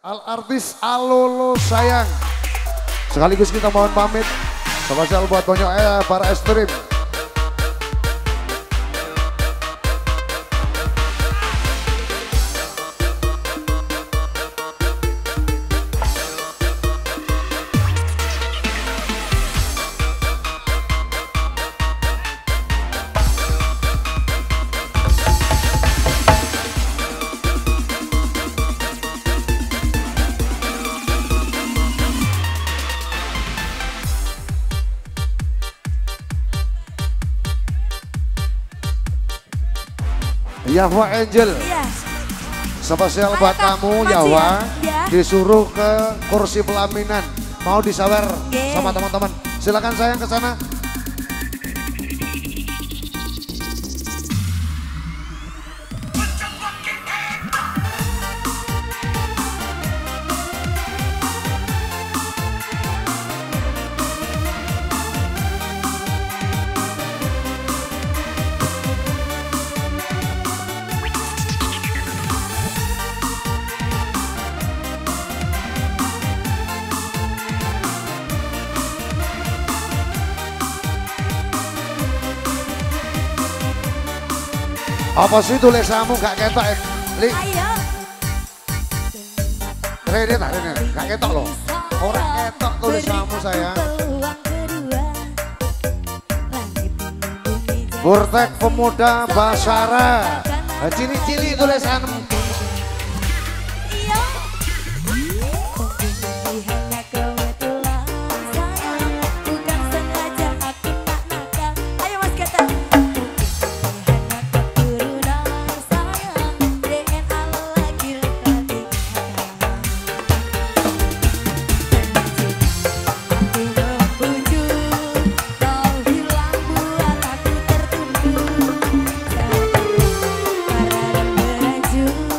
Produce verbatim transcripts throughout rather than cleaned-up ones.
Al artis Alolo sayang. Sekaligus kita mohon pamit. Spesial buat banyak eh para ekstrim. Yahwa Angel, Iya. spesial Ayo, buat Kak, kamu maju Yahwa, ya. disuruh ke kursi pelaminan, mau disawer Oke. sama teman-teman. Silakan sayang ke sana. Apa sih tulisanmu gak ketok ya? Li, Ayo. Rene tak Rene, gak ketok loh. Orang ketok tulisanmu sayang. Burtek Pemuda Basara. Cili-cili tulisanmu. Iya. Bukan sengaja aku tak nakal. Ayo Mas Gata. You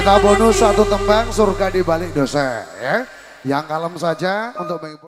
Kita bonus satu tembang surga di balik dosa ya. Yang kalem saja untuk menghibur.